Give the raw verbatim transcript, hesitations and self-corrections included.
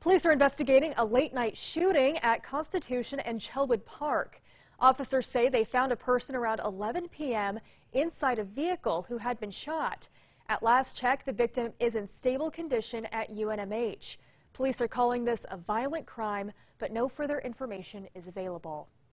Police are investigating a late-night shooting at Constitution and Chelwood Park. Officers say they found a person around eleven p m inside a vehicle who had been shot. At last check, the victim is in stable condition at U N M H. Police are calling this a violent crime, but no further information is available.